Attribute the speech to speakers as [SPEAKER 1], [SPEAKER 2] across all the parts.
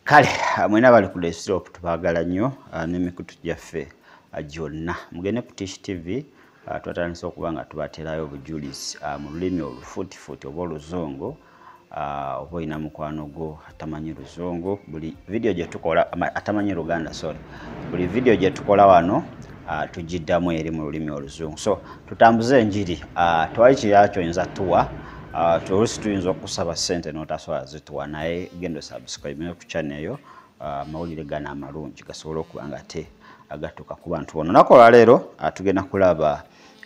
[SPEAKER 1] Kale mwena bali ku desktop tubagala nnyo n'emikutu gyaffe gyonna mugende ku Tish TV twatandise okuba nga tubaterayo obujulizi mu lulimi olufuutifuuti oba oluzungu oba olina mukwano gwo atamanyi luzungu buli video gye tukola atamanyi Luganda sorry buli video gye tukola wano tugiddamu eri mu lulimi oluzungu so tutambuze enjiri twali kiyakyo oyinza tuwa oluusi tuyinza okusaba ssente n'otasobola zituwa naye genda subscribe ku channel eyo amawulire gano amalungi gasobola okuba nga te agatuuka ku bantu bonna olunaku olwaleero tugenda kulaba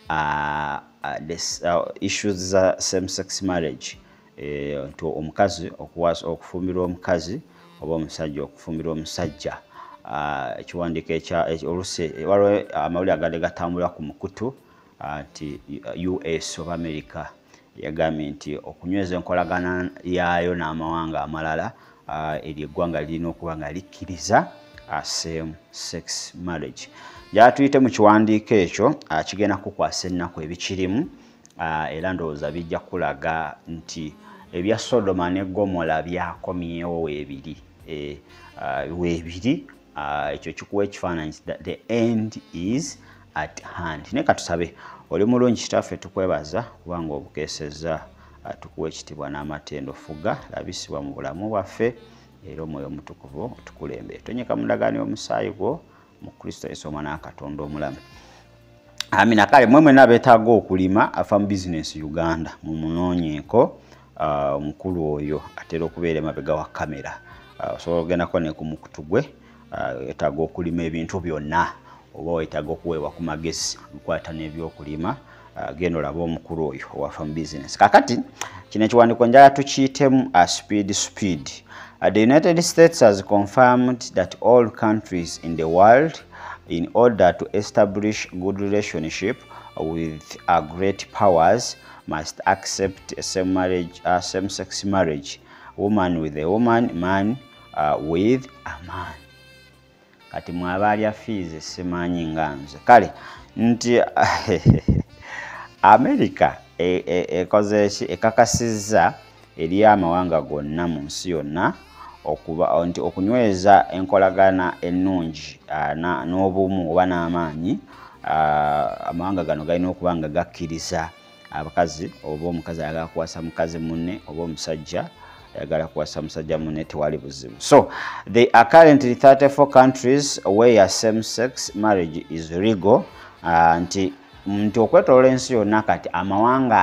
[SPEAKER 1] issues za same sex marriage nti omukazi okufumbirwa omukazi oba omusajja okufumbirwa omusajja ekiwandiiko oluusi waliwo amawulire agadde gatambula ku mukutu nti US oba America yagambye nti okunyweza enkolagana yaayo n'amawanga amalala eri eggwanga lirina okuba nga likkiriza same sex marriage. Gyatuyite mu kiwandiiko ekyo kigenda kukwasa ennaku ebikirimu era ndowooza bijja kulaga nti ebya Sodoma ne Gomora byakomyewo weebiri ekyo kikuwa ekifaananyi the end is at hand. Ne katusabe oli mulungi kitaffe tukwebaza kubanga obukeeseza tukuwa ekitiibwa n'amatendo fuga labisibwa mu bulamu bwaffe era omwoyo omutukuvu tukulembe tonyeka mu ndagaano y'omusaayi gwo mu Kristo Yesu omwana wa Katonda omulamu. Amina. Kale mwemwe nabeetaaga okulima afa mu bizinesi Uganda mu munoonyeeko omukulu oyo atera okubeera emabega wa kamera osobola ogendako ne ku mukutu gwe yeetaaga okulima ebintu byonna oba weetaaga okuweebwa ku magezi gukwata n'ebyokulima genda olaba omukulu oyo owafa mu business. Kakati kino ekiwandiiko njala tukiyitemu speed. The United States has confirmed that all countries in the world, in order to establish good relationship with great powers, must accept a same-sex marriage, woman with a woman, man with a man. Kati mwabalya fees simanyi nganze. Kale nti America ekakasizza eri amawanga gonna mu nsi yonna okuba nti okunyweza enkolagana ennungi n'obumu oba n'amaanyi amawanga gano galina okuba nga gakkiriza abakazi oba omukazi ayagala kuwasa mukazi munne oba omusajja ayagala kuwasa musajja munne tewali buzibu. So there are currently 34 countries where same-sex marriage is legal nti okwetoloola ensi yonna kati amawanga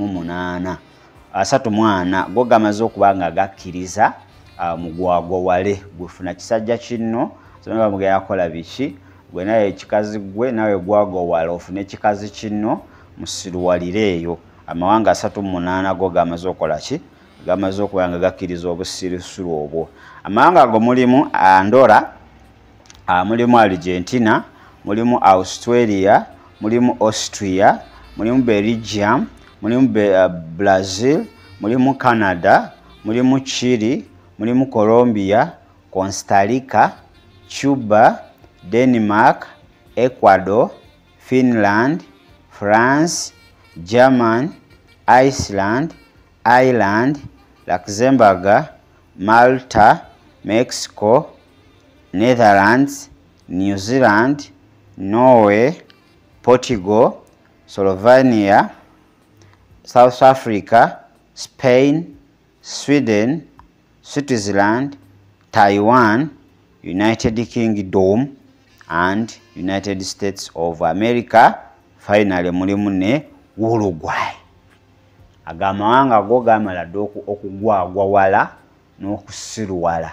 [SPEAKER 1] 34 go gamaze okuba nga gakkiriza mugwagwawale gwefuna kisajja kinno sonaba mugenda akola biki gwe naye ekikazi gwe nawe gwagwawala ofune ekikazi kinno musiruwalire eyo amawanga 38 go gamaze okola ki gamaze okuba nga gakkiriza obusirusiru obwo. Amawanga ago mulimu Andorra, mulimu Argentina, mulimu Australia, mulimu Austria, mulimu Belgium, mulimu Brazil, mulimu Canada, mulimu Chile, mulimu Colombia, Costa Rica, Cuba, Denmark, Ecuador, Finland, France, Germany, Iceland, Ireland, Luxembourg, Malta, Mexico, Netherlands, New Zealand, Norway, Portugal, Slovenia, South Africa, Spain, Sweden, Switzerland, Taiwan, United Kingdom, and United States of America. Finally, mulimu ne Uruguay. Agamawanga go gamala okugwagwawala n'okusiruwala.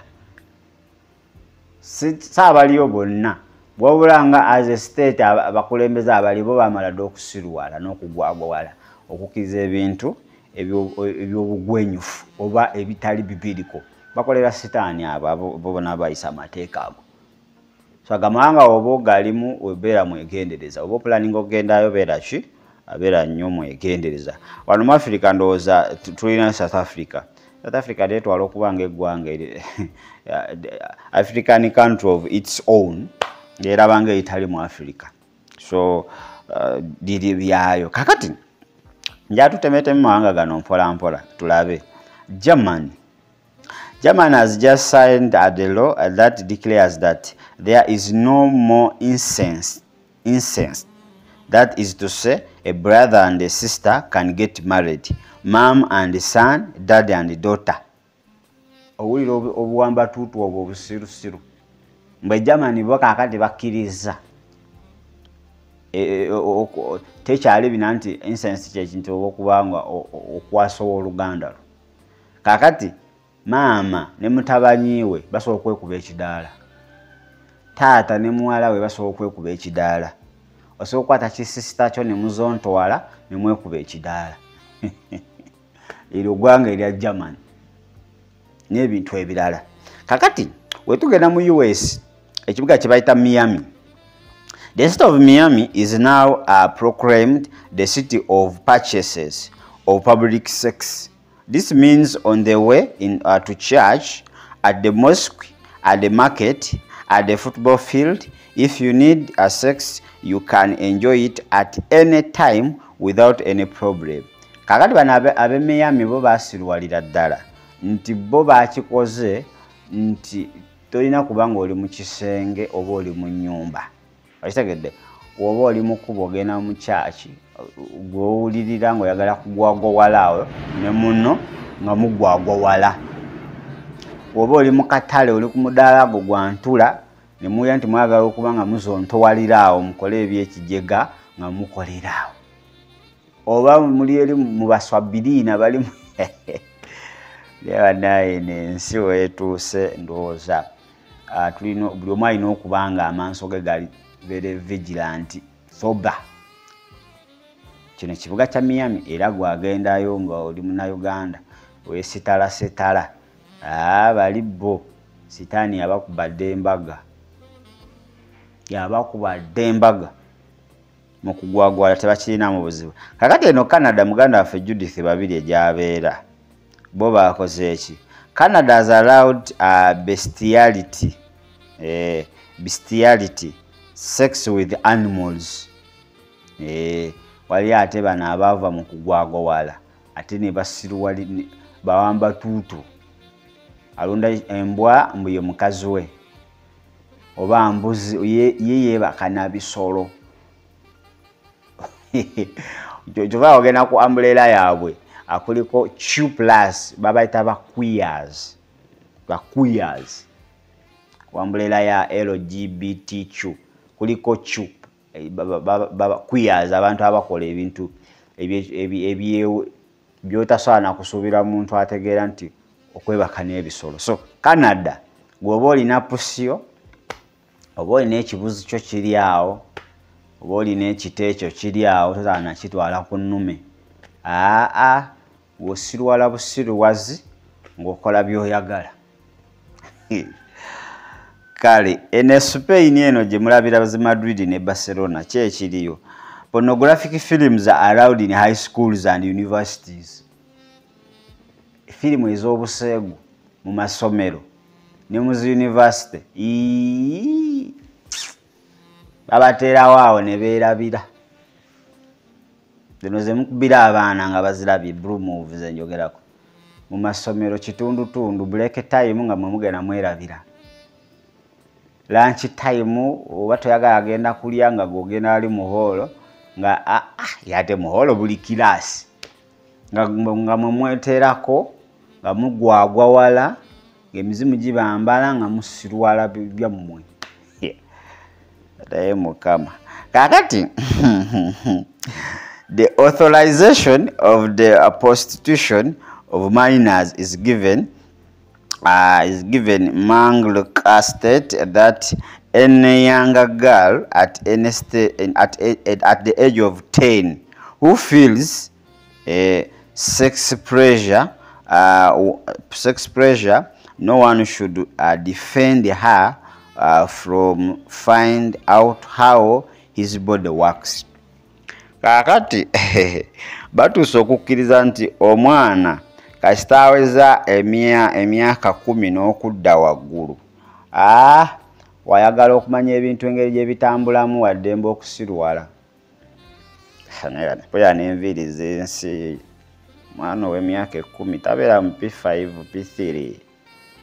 [SPEAKER 1] Saabaliyo bonna bw'obulanga as a state abakulembeze abalibo bamala okusiruwala n'okugwagwawala okukiza ebintu ebyobugwenyufu oba ebitali bibiriko bakolera sitaani abo bona bayisa amateeka ago. So agamawanga obo galimu webeera mwegendereza oba planning ogendayo beera ki abeera nnyo mwegendereza. Wano mu Africa ndowooza tulina South Africa leetwala okuba nga eggwanga African country of its own ng'eraba nga etali mu Africa. So diri byayo. Kakati njatutemetemu mawanga gano mpola mpola tulabe. Germany Germany has just signed a law that declares that there is no more incest. That is to say, a brother and a sister can get married. Mom and son, dad and daughter. Owulira obuwamba tutu obwo obusirusiru. Mbe Germany bakakati bakkiriza. Tekyali bina nti incest kyekintu okubanga okwasa oluganda. Kakati maama ne mutabanyiwe basobola okwekuba ekidaala. Taata ne muwala we basobola okwekuba ekidaala. Osobola okukwata kisisita kyo ne muzontwala ne mwekuba ekidaala. Eryo ggwanga erya Germany n'ebintu ebirala. Kakati wetugenda mu US ekibuga kye bayita Miami. The city of Miami is now proclaimed the city of purchases of public sex. This means on the way to church, at the mosque, at the market, at the football field, if you need a sex, you can enjoy it at any time without any problem. Kakati bano abe Miami bo basirwalira ddala nti bo bakikoze nti tolina kubanga oli mu kisenge oba oli mu nnyumba. Okitegedde oba oli mu kkubo ogenda mu kyaki gw'owulirira ng'oyagala kugwagwa wala awo ne munno nga mugwagwa wala. Oba oli mu katale oli ku mudaala gwo gwa ntula ne muya nti mwagala okuba nga muzontowalira awo mukole ebyekijega nga mukolera awo. Oba muli eri mu baswabiriina bali leba naye n'ensi weetuuse ndowooza tulina buli omu alina okuba nga amaaso ge gali very vigilant sober. Kino kibuga kya Miami era gwagendayo nga oli Munnayuganda weesitalasetala bali bo sitaani yabakubadde embaga mu kugwagwala tebakirinamu buzibu. Kakati eno Canada muganda waffe Judith Babiri egyabeera bo bakoze eki. Canada has allowed bestiality, sex with animals. Wali ate bano abaava mu kugwagwa wala ate ne basiruwali bawamba tuutu. Alunda embwa mbu ye mukazi we oba mbuzi ye yeebaka na bisolo. Jova ogenda ku umbrella yaabwe akuliko Q+ babayita ba queers. Ku umbrella ya LGBTQ kuliko Q queers abantu abakola ebintu ebyotasobola na kusuubira muntu ategeera nti okwebaka n'ebisolo. So Canada gwoba olina pusio oba olina ekibuzi kyo kiri awo oba olina ekite ekyo kiri awo tosobola nakitwala ku nnume. Wosirwala busiruwazi ng'okola by'oyagala. Kale ene Spain eno gye mulabira zi Madrid ne Barcelona kyekiriyo. Pornographic films are allowed in high schools and universities. Filimu ez'obuseegu mu masomero ne mu university babateerawo awo ne beerabira. Zino ze mukubira abaana nga bazirabye blue movies enjogerako mu masomero kitundutundu break time nga mwe mugenda mwerabira. Lunch time oba toyagala agenda kulya nga gogenda ali mu hall nga yate mu hall buli kilasi nga mwe mweterako nga mugwagwa wala ng'emizimu gibambala nga musirwala byammwe. Ataye mukama. Kakati the authorization of the prostitution of minors is given Mangleka state that any younger girl at the age of 10 who feels sex pressure, no one should defend her from find out how his body works. Kakati batuuse okukkiriza nti omwana kasita aweza emyaka 10 n'okudda waggulu wayagala okumanya ebintu engeri gye bitambulamu waddembe okusirwala. Poya n'enviiri z'ensi mwana ow'emyaka 10 tabeera mu P5 P3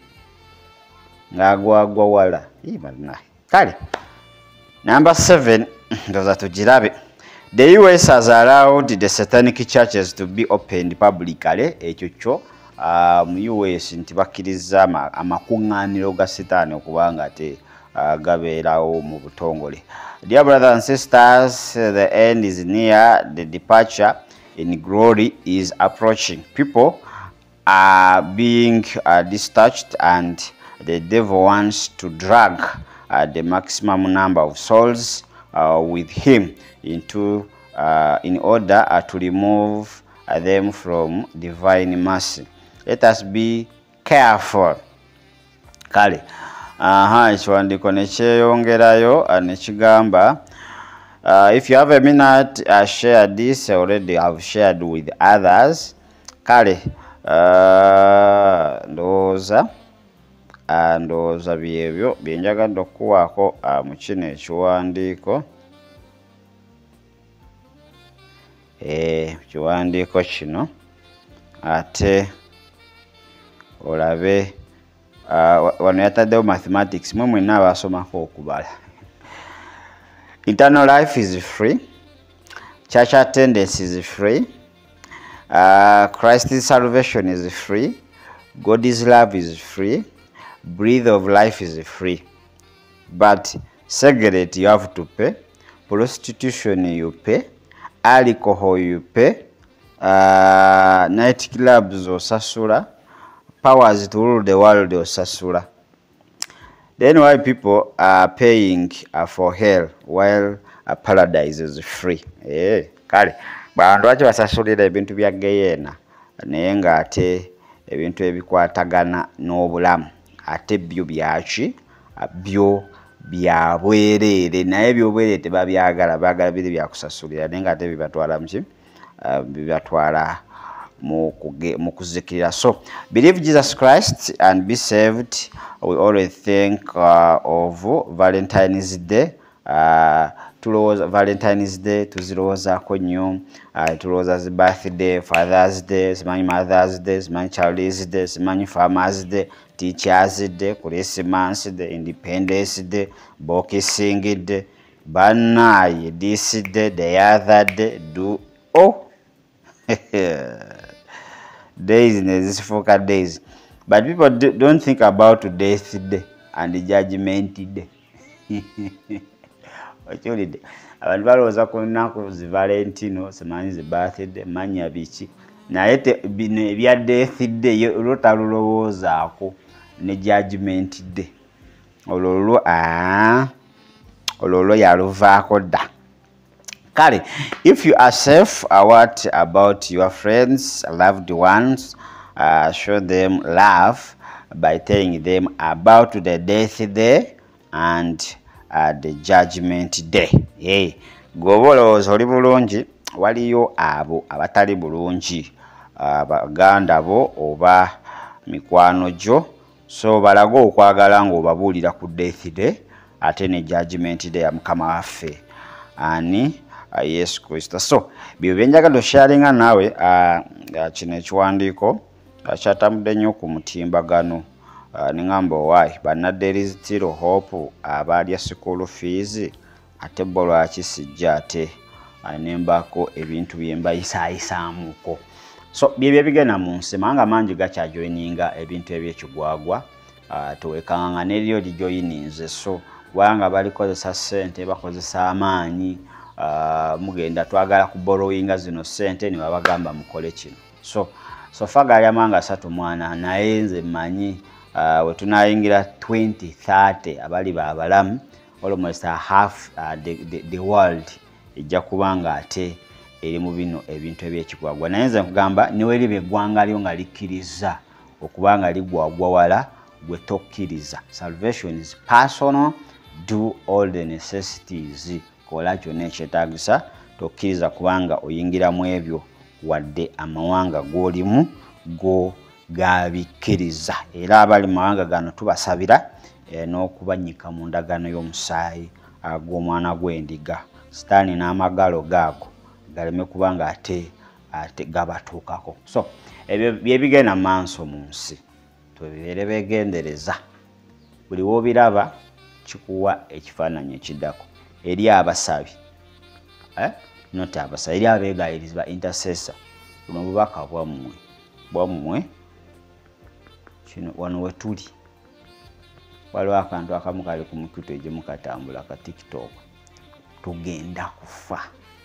[SPEAKER 1] ng'agwagwa wala. Kale, number 7, ndoza tugirabe. The US has allowed the satanic churches to be opened publicly. Ekyo kyo mu US nti bakkiriza amakuŋŋaaniro ga sitaani okuba nga te gabeerawo mu butongole. Dear brothers and sisters, the end is near. The departure in glory is approaching. People are being discharged, and the devil wants to drag the maximum number of souls with him into in order to remove them from divine mercy. Let us be careful. Kale ekiwandiiko ne kyeyongerayo ne kigamba, if you have a minute, share this. Already I've shared with others. Kale ndowooza byebyo byenjagadde okuwaako mu kino ekiwandiiko. Kiwandiiko kino ate olabe wano yataddewo mathematics, mwe mwenna abasomako okubala. Eternal life is free. Church attendance is free. Christ's salvation is free. God's love is free. Breath of life is free. But cigarette you have to pay. Prostitution you pay. Alcohol you pay. Night clubs osasula. Powers to rule the world osasula. Then why people are paying for hell while paradise is free? Kale bantu lwaki basasulira ebintu bya geyeena naye ng'ate ebintu ebikwatagana n'obulamu ate byo byaki byo bya bwereere, naye by'obwereere tebabyagala, baagala biri byakusasulira naye ng'ate bibatwala muki bibatwala mu kuzikirira. So believe Jesus Christ and be saved. We always think of Valentine's Day. Tulowooza Valentine's Day tuzirowoozaako nnyo. Tulowooza zi birthday, Father's Day, simanyi Mother's Day, simanyi Child's Day, simanyi Farmer's Day, Teacher's Day, Christmas Day, Independence Day, Boxing Day, Bannaye, this day, the other day, days in these 4 days. But people don't think about death day and the judgment day. Abantu balowooza ku nnaku zi Valentino, simanyi zi birthday, manya biki, naye bino ebya death day olwo talulowoozaako ne judgment day. Olwo yaluvaako dda. Kale, if you are safe, what about your friends, loved ones? Show them love by telling them about the death day and the judgment day. Gwoba olowooza oli bulungi, waliyo abo abatali bulungi, baganda bo oba mikwano gyo, so balaga okwagala ng'obabuulira ku death day ate ne judgment day ya Mukama waffe ani Yesu Kristo. So byo byenjagala osharinga naawe kino ekiwandiiko kyatambudde nnyo ku mutimbagano. Ningamba why there is still hope abalya school fees ate bo lwaki sijja ate nembako ebintu byembayisaayisamuko. So byebyo bigenda mu nsi manga mangi gakyajoyininga ebintu ebyekigwagwa towekanga neryo lijoyininze. So wanga balikozesa ssente bakozesa amaanyi mugenda twagala kuborrowinga zino ssente ne babagamba mukole kino. So fagali amanga 3 mwana naye nze mmanyi we tunayingira 2030 abali babalamu almost half the world ejja kubanga ate eri mu bino ebintu ebyekigwagwa. Naye nze nkugamba niwe libe eggwanga lyo nga likkiriza okubanga ligwagwa wala gwe tokkiriza. Salvation is personal. Do all the necessities. Kola kyonna ekyetaagisa tokkiriza kubanga oyingira mu ebyo wadde amawanga g'olimu go gabikkiriza. Era abali mawanga gano tubasabira n'okubanyika mu ndagano y'omusaayi ag'omwana gw'endiga. Sitaani n'amagalo gaago galeme kubanga ate gabatuukako. So ebyo bye bigenda maaso mu nsi tubeere beegendereza buli w'obiraba kikuwa ekifaananyi ekiddako eri abasabi not abasabi eri abeegayiriza ba intercessor. Buno obubaka bwammwe kino wano we tuli waliwo akantu akamu kali ku mukutu egye mukatambula ka TikTok tugenda kufa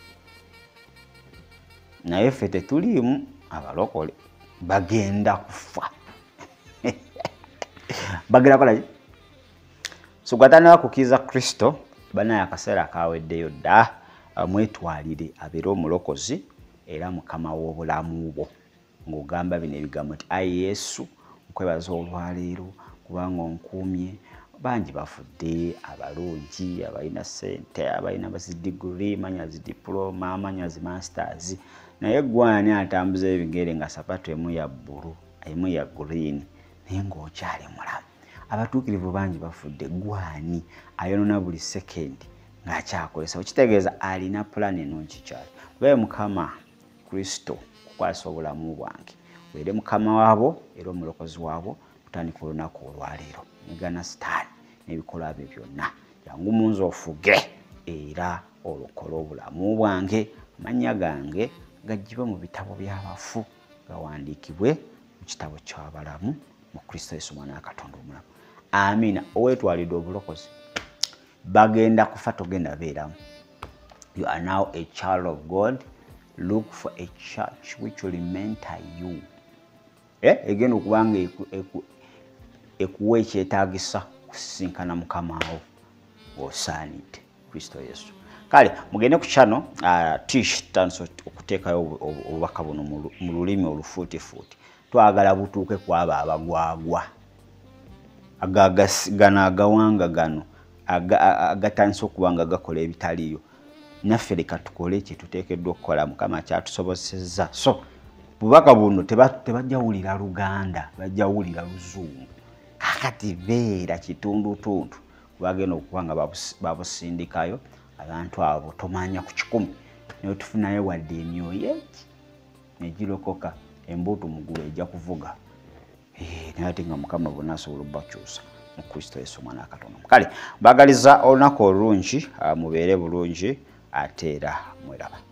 [SPEAKER 1] naye ffe tetuliimu abalokole bagenda kufa bagenda kola so gwatana kukiza Kristo banaye akaseera kaweddeyo dda mwetwalire abeera omulokozi era mukama w'obulamu bwo ng'ogamba bino ebigambo nti ayi Yesu nkwebaza olwaleero kubanga onkuumye bangi bafudde abalungi abalina ssente abalina bazidiguli manya zidiploma manya zi masters naye gwani atambuza ebigere nga sapato emu ya bbulu emu ya green naye ng'okyali mulamu. Abatuukirivu bangi bafudde gwani ayonona buli sekendi ng'akyakozesa okitegeeza alina pulani ennungi kyali. Baye Mukama Kristo kukwasa obulamu bwange were mukama waabo era omulokozi waabo kutandika olunaku olwaleero negana sitaani n'ebikolwa bye byonna jangu munze ofuge era olokole obulamu bwange amannya gange gajjibe mu bitabo by'abafu gawandiikibwe mu kitabo ky'abalamu mu Kristo Yesu mwana wa Katonda omulamu. Amina. Owetwalidde obulokozi bagenda kufa togenda beeramu. You are now a child of God. Look for a church which will mentor you. Egenda okubanga ekuwa ekyetaagisa kusisinkana mukama wo osaanidde Kristo Yesu. Kale mugende ku channel Tish tanso okuteekayo obubaka buno mu lulimi olufuutifuuti. Twagala butuuke ku abo abagwagwa gano agawanga gano agatandise okuba nga gakola ebitaliyo. Naffe leka tukole kye tuteekeddwa okukola. Mukama kyatusobozesezza. So bubaka buno tebajjawulira Luganda, bajjawulira Luzungu. Kakati beera kitundutundu bagenda okuba nga babusindikayo abantu abo tomanya ku 100 naye tufunayo wadde emyoyo egi negirokoka embuto mugulu ejja kuvuga naye ate nga Mukama bonna asobola obbakyusa mu Kristo Yesu mwana wa Katonda. Kale mbagaliza olunaku olungi mubeere bulungi ate era mweraba.